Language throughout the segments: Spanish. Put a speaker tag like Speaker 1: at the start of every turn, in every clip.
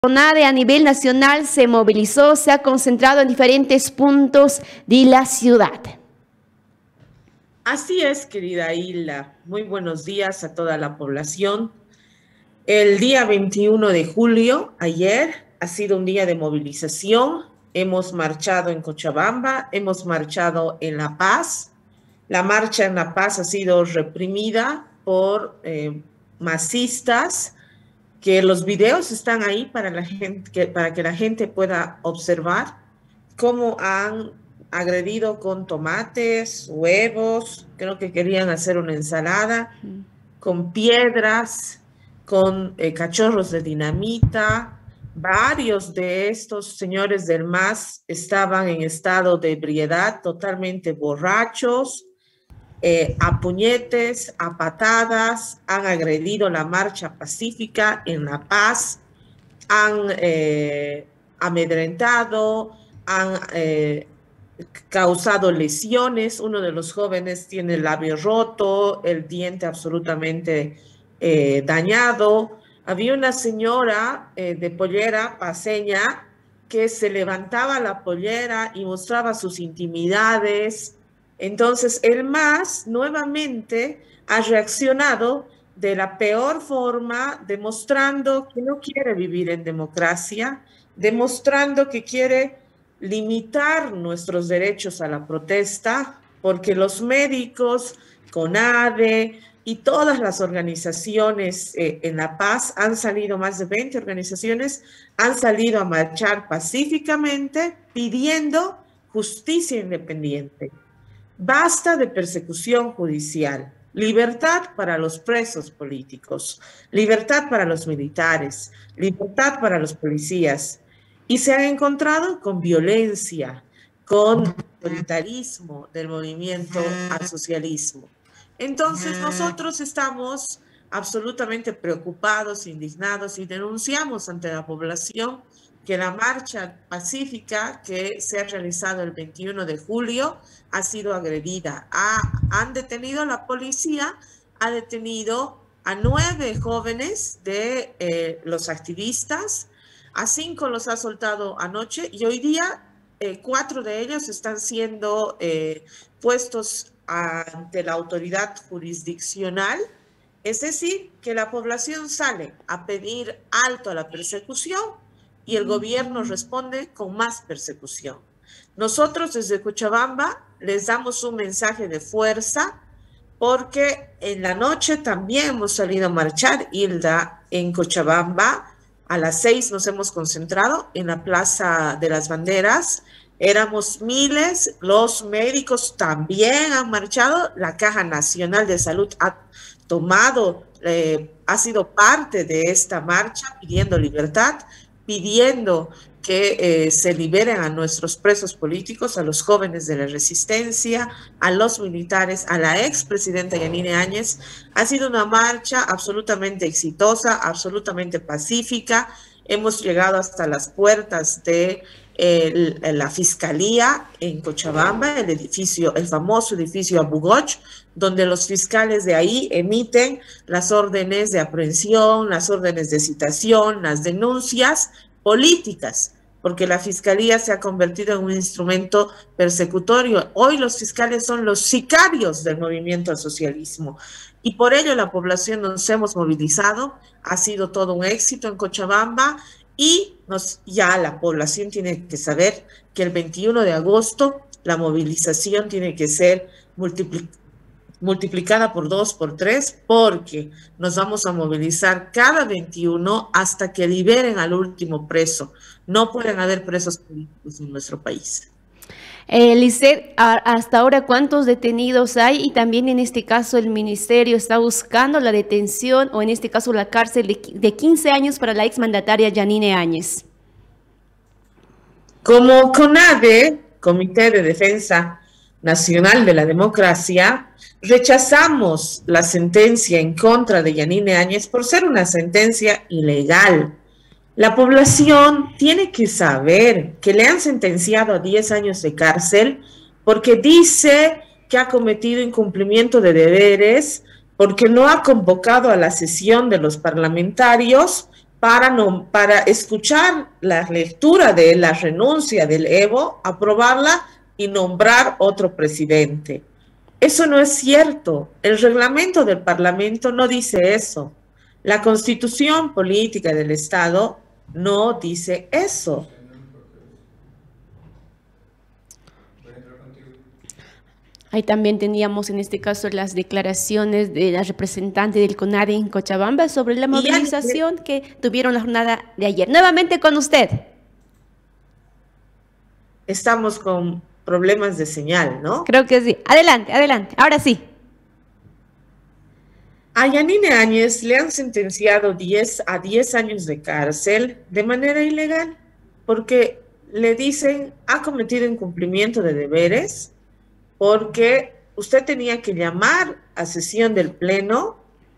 Speaker 1: CONADE a nivel nacional se movilizó, se ha concentrado en diferentes puntos de la ciudad.
Speaker 2: Así es, querida Hilda. Muy buenos días a toda la población. El día 21 de julio, ayer, ha sido un día de movilización. Hemos marchado en Cochabamba, hemos marchado en La Paz. La marcha en La Paz ha sido reprimida por masistas, que los videos están ahí para la gente, para que la gente pueda observar cómo han agredido con tomates, huevos, creo que querían hacer una ensalada, con piedras, con cachorros de dinamita. Varios de estos señores del MAS estaban en estado de ebriedad, totalmente borrachos, a puñetes, a patadas, han agredido la marcha pacífica en La Paz, han amedrentado, han causado lesiones. Uno de los jóvenes tiene el labio roto, el diente absolutamente dañado. Había una señora de pollera paceña que se levantaba la pollera y mostraba sus intimidades. Entonces, el MAS nuevamente ha reaccionado de la peor forma, demostrando que no quiere vivir en democracia, demostrando que quiere limitar nuestros derechos a la protesta, porque los médicos, CONADE y todas las organizaciones en La Paz han salido, más de 20 organizaciones, han salido a marchar pacíficamente pidiendo justicia independiente. Basta de persecución judicial, libertad para los presos políticos, libertad para los militares, libertad para los policías. Y se han encontrado con violencia, con autoritarismo del movimiento al socialismo. Entonces nosotros estamos absolutamente preocupados, indignados y denunciamos ante la población que la marcha pacífica que se ha realizado el 21 de julio ha sido agredida. Han detenido, la policía ha detenido a 9 jóvenes de los activistas, a 5 los ha soltado anoche y hoy día 4 de ellos están siendo puestos ante la autoridad jurisdiccional. Es decir, que la población sale a pedir alto a la persecución y el gobierno responde con más persecución. Nosotros desde Cochabamba les damos un mensaje de fuerza porque en la noche también hemos salido a marchar, Hilda, en Cochabamba. A las 6 nos hemos concentrado en la Plaza de las Banderas. Éramos miles, los médicos también han marchado, la Caja Nacional de Salud ha tomado, ha sido parte de esta marcha pidiendo libertad, pidiendo que se liberen a nuestros presos políticos, a los jóvenes de la resistencia, a los militares, a la expresidenta Yanine Áñez. Ha sido una marcha absolutamente exitosa, absolutamente pacífica. Hemos llegado hasta las puertas de la Fiscalía en Cochabamba, el famoso edificio Abugoch, donde los fiscales de ahí emiten las órdenes de aprehensión, las órdenes de citación, las denuncias políticas, porque la Fiscalía se ha convertido en un instrumento persecutorio. Hoy los fiscales son los sicarios del movimiento al socialismo y por ello la población nos hemos movilizado. Ha sido todo un éxito en Cochabamba y ya la población tiene que saber que el 21 de agosto la movilización tiene que ser multiplicada por 2, por 3, porque nos vamos a movilizar cada 21 hasta que liberen al último preso. No pueden haber presos políticos en nuestro país.
Speaker 1: Lisset, hasta ahora, ¿cuántos detenidos hay? Y también en este caso el ministerio está buscando la detención o en este caso la cárcel de 15 años para la exmandataria Yanine Áñez.
Speaker 2: Como CONADE, Comité de Defensa Nacional de la Democracia, rechazamos la sentencia en contra de Yanine Áñez por ser una sentencia ilegal. La población tiene que saber que le han sentenciado a 10 años de cárcel porque dice que ha cometido incumplimiento de deberes, porque no ha convocado a la sesión de los parlamentarios para escuchar la lectura de la renuncia del Evo, aprobarla y nombrar otro presidente. Eso no es cierto. El reglamento del Parlamento no dice eso. La Constitución Política del Estado no dice eso.
Speaker 1: Ahí también teníamos en este caso las declaraciones de la representante del CONADE en Cochabamba sobre la movilización que tuvieron la jornada de ayer. Nuevamente con usted.
Speaker 2: Estamos con problemas de señal, ¿no?
Speaker 1: Creo que sí. Adelante, adelante. Ahora sí.
Speaker 2: A Yanine Áñez le han sentenciado 10 años de cárcel de manera ilegal, porque le dicen ha cometido incumplimiento de deberes, porque usted tenía que llamar a sesión del Pleno,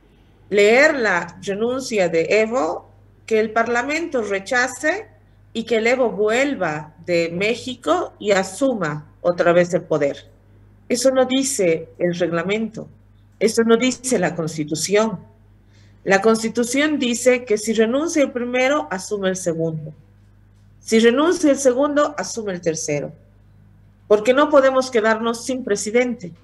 Speaker 2: leer la renuncia de Evo, que el Parlamento rechace y que el Evo vuelva de México y asuma otra vez el poder. Eso no dice el reglamento, eso no dice la Constitución. La Constitución dice que si renuncia el primero, asume el segundo. Si renuncia el segundo, asume el tercero. Porque no podemos quedarnos sin presidente.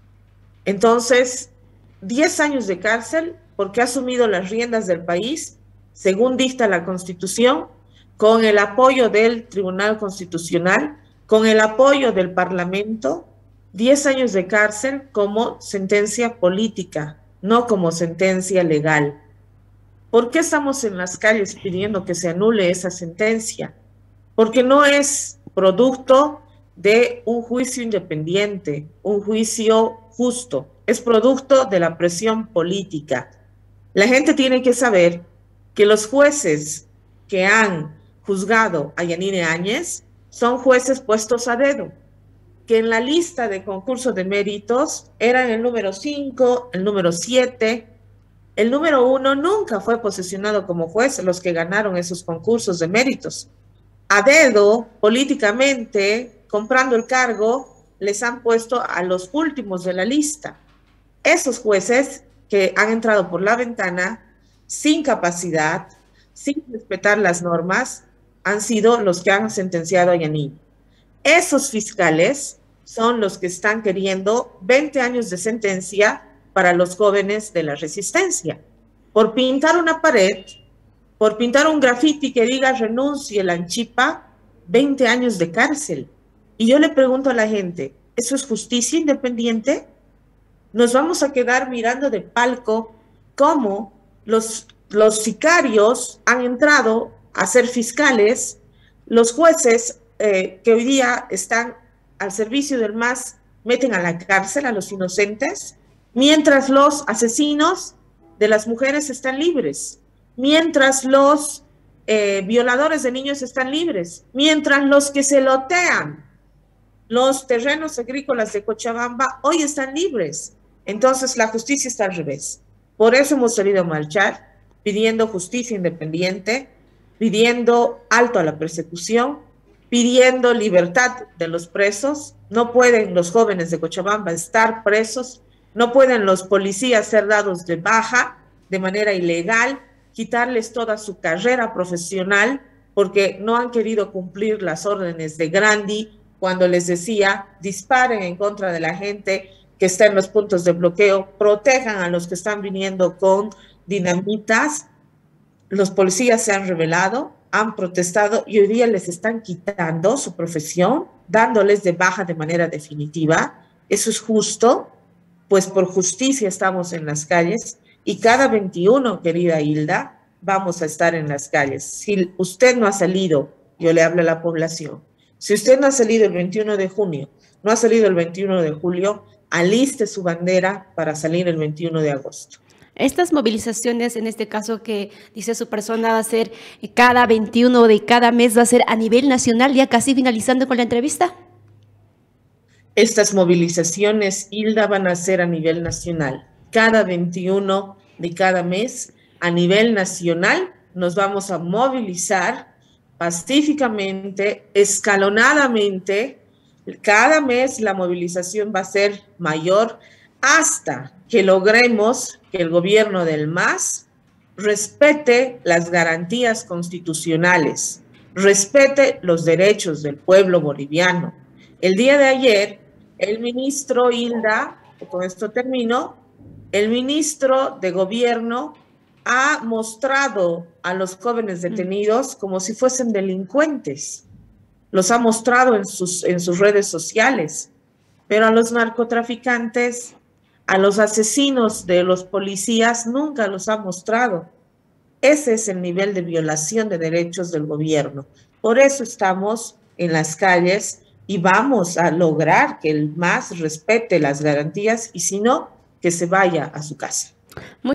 Speaker 2: Entonces, 10 años de cárcel porque ha asumido las riendas del país, según dicta la Constitución, con el apoyo del Tribunal Constitucional, con el apoyo del Parlamento, 10 años de cárcel como sentencia política, no como sentencia legal. ¿Por qué estamos en las calles pidiendo que se anule esa sentencia? Porque no es producto de un juicio independiente, un juicio justo, es producto de la presión política. La gente tiene que saber que los jueces que han juzgado a Yanine Áñez son jueces puestos a dedo, que en la lista de concurso de méritos eran el número 5, el número 7, el número 1 nunca fue posesionado como juez, los que ganaron esos concursos de méritos. A dedo, políticamente, comprando el cargo, les han puesto a los últimos de la lista. Esos jueces que han entrado por la ventana sin capacidad, sin respetar las normas, han sido los que han sentenciado a Yanine. Esos fiscales son los que están queriendo 20 años de sentencia para los jóvenes de la resistencia. Por pintar una pared, por pintar un grafiti que diga renuncie la Anchipa, 20 años de cárcel. Y yo le pregunto a la gente, ¿eso es justicia independiente? Nos vamos a quedar mirando de palco cómo los sicarios han entrado a ser fiscales, los jueces que hoy día están al servicio del MAS meten a la cárcel a los inocentes, mientras los asesinos de las mujeres están libres, mientras los violadores de niños están libres, mientras los que se lotean los terrenos agrícolas de Cochabamba hoy están libres. Entonces la justicia está al revés. Por eso hemos salido a marchar pidiendo justicia independiente, pidiendo alto a la persecución, pidiendo libertad de los presos. No pueden los jóvenes de Cochabamba estar presos, no pueden los policías ser dados de baja de manera ilegal, quitarles toda su carrera profesional porque no han querido cumplir las órdenes de Grandi cuando les decía disparen en contra de la gente que está en los puntos de bloqueo, protejan a los que están viniendo con dinamitas. Los policías se han rebelado, han protestado y hoy día les están quitando su profesión, dándoles de baja de manera definitiva. ¿Eso es justo? Pues por justicia estamos en las calles y cada 21, querida Hilda, vamos a estar en las calles. Si usted no ha salido, yo le hablo a la población, si usted no ha salido el 21 de junio, no ha salido el 21 de julio, aliste su bandera para salir el 21 de agosto.
Speaker 1: Estas movilizaciones, en este caso que dice su persona, va a ser cada 21 de cada mes, va a ser a nivel nacional, ya casi finalizando con la entrevista.
Speaker 2: Estas movilizaciones, Hilda, van a ser a nivel nacional. Cada 21 de cada mes, a nivel nacional, nos vamos a movilizar pacíficamente, escalonadamente. Cada mes la movilización va a ser mayor hasta que logremos que el gobierno del MAS respete las garantías constitucionales, respete los derechos del pueblo boliviano. El día de ayer, el ministro Hilda, con esto termino, el ministro de Gobierno ha mostrado a los jóvenes detenidos como si fuesen delincuentes. Los ha mostrado en sus redes sociales, pero a los narcotraficantes, a los asesinos de los policías, nunca los ha mostrado. Ese es el nivel de violación de derechos del gobierno. Por eso estamos en las calles y vamos a lograr que el MAS respete las garantías y si no, que se vaya a su casa.